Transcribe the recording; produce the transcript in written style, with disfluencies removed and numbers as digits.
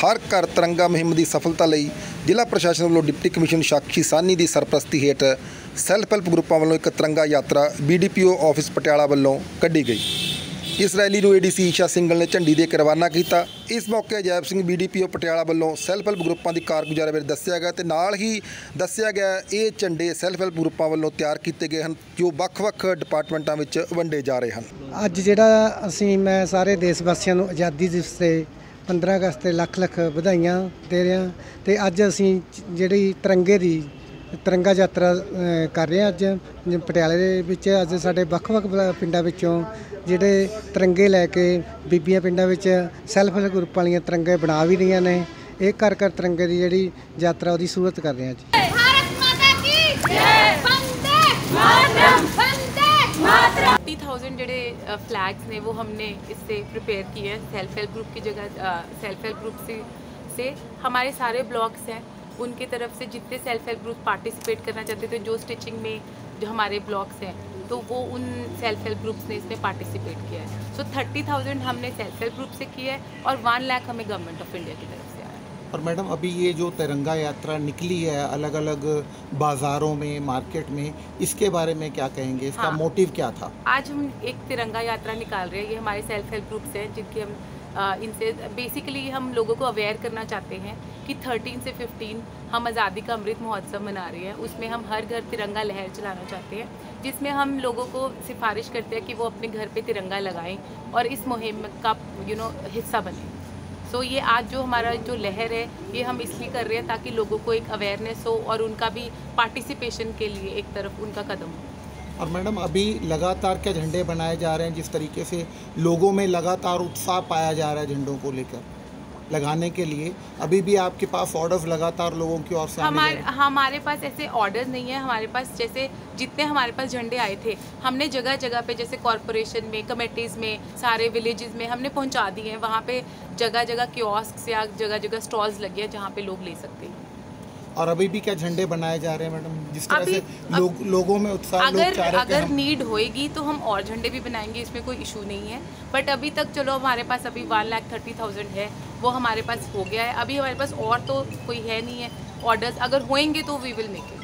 हर घर तिरंगा मुहिम की सफलता लई जिला प्रशासन वालों डिप्टी कमिश्नर साक्षी साहनी की सरप्रस्ती हेठ सैल्फ हैल्प ग्रुपों वालों एक तिरंगा यात्रा BDPO ऑफिस पटियाला वालों कढ़ी गई। इस रैली को ADC ईशा सिंगल ने झंडी दे के रवाना किया। इस मौके अजैब सिंह BDPO पटियाला वालों सैल्फ हैल्प ग्रुपों की कारगुजारी बारे दस्सिया गया ते नाल ही दस्सिया गया ये झंडे सैल्फ हैल्प ग्रुपों वालों तैयार किए गए हैं जो ਵੱਖ-ਵੱਖ डिपार्टमेंटां विच वंडे जा रहे हैं। ਅੱਜ ਜਿਹੜਾ ਅਸੀਂ ਮੈਂ ਸਾਰੇ ਦੇਸ਼ ਵਾਸੀਆਂ ਨੂੰ ਆਜ਼ਾਦੀ ਦਿਵਸ ਤੇ 15 ਅਗਸਤ ਤੇ ਲੱਖ ਵਧਾਈਆਂ ਦੇ ਰਿਹਾ ਤੇ ਅੱਜ ਅਸੀਂ ਜਿਹੜੀ ਤਿਰੰਗਾ ਯਾਤਰਾ ਕਰ ਰਹੇ ਹਾਂ। ਅੱਜ ਪਟਿਆਲੇ ਦੇ ਵਿੱਚ ਅੱਜ ਸਾਡੇ ਵੱਖ-ਵੱਖ ਪਿੰਡਾਂ ਵਿੱਚੋਂ ਜਿਹੜੇ ਤਿਰੰਗੇ ਲੈ ਕੇ ਬੀਬੀਆਂ ਪਿੰਡਾਂ ਵਿੱਚ ਸੈਲਫ ਹੈਲਪ ਗਰੁੱਪ ਵਾਲੀਆਂ ਤਿਰੰਗੇ ਬਣਾ ਵੀ ਰਹੀਆਂ ਨੇ। ਇਹ ਘਰ ਘਰ ਤਿਰੰਗੇ ਦੀ ਜਿਹੜੀ ਯਾਤਰਾ ਉਹਦੀ ਸ਼ੁਰੂਆਤ ਕਰ ਰਹੇ ਹਾਂ ਜੀ। भारत माता की जय, वंदे मातरम, वंदे मातरम। 30,000 जड़े फ्लैग्स ने वो हमने इससे प्रिपेयर किए हैं सेल्फ हेल्प ग्रुप की जगह। सेल्फ हेल्प ग्रुप से हमारे सारे ब्लॉक्स हैं उनकी तरफ से जितने सेल्फ हेल्प ग्रुप पार्टिसिपेट करना चाहते थे जो स्टिचिंग में जो हमारे ब्लॉक्स हैं तो वो उन सेल्फ हेल्प ग्रुप्स ने इसमें पार्टिसिपेट किया है। सो 30,000 हमने सेल्फ हेल्प ग्रुप से किया है और 1 लाख हमें गवर्नमेंट ऑफ इंडिया की तरफ से आया है। और मैडम अभी ये जो तिरंगा यात्रा निकली है अलग अलग बाज़ारों में मार्केट में, इसके बारे में क्या कहेंगे? इसका मोटिव क्या था? आज हम एक तिरंगा यात्रा निकाल रहे हैं। ये हमारे सेल्फ हेल्प ग्रुप्स हैं जिनकी हम इनसे बेसिकली हम लोगों को अवेयर करना चाहते हैं कि 13 से 15 हम आज़ादी का अमृत महोत्सव मना रहे हैं। उसमें हम हर घर तिरंगा लहर चलाना चाहते हैं जिसमें हम लोगों को सिफारिश करते हैं कि वो अपने घर पे तिरंगा लगाएं और इस मुहिम का हिस्सा बने। सो ये आज जो हमारा जो लहर है ये हम इसलिए कर रहे हैं ताकि लोगों को एक अवेयरनेस हो और उनका भी पार्टिसिपेशन के लिए एक तरफ उनका कदम हो। और मैडम अभी लगातार क्या झंडे बनाए जा रहे हैं, जिस तरीके से लोगों में लगातार उत्साह पाया जा रहा है झंडों को लेकर लगाने के लिए, अभी भी आपके पास ऑर्डर्स लगातार लोगों की ओर से हमारे पास ऐसे ऑर्डर्स नहीं है। हमारे पास जैसे जितने हमारे पास झंडे आए थे हमने जगह जगह पे जैसे कॉरपोरेशन में, कमेटीज़ में, सारे विलेजेस में हमने पहुंचा दिए हैं। वहाँ पे जगह जगह कियोस्क या जगह जगह स्टॉल्स लगे हैं जहाँ पे लोग ले सकते हैं। और अभी भी क्या झंडे बनाए जा रहे हैं मैडम, जिस तरह से लोगों में उत्साह अगर नीड होएगी तो हम और झंडे भी बनाएंगे, इसमें कोई इशू नहीं है। बट अभी तक चलो हमारे पास अभी 1,30,000 है वो हमारे पास हो गया है। अभी हमारे पास और तो कोई है नहीं है ऑर्डर्स, अगर होएंगे तो वी विल मेक इट।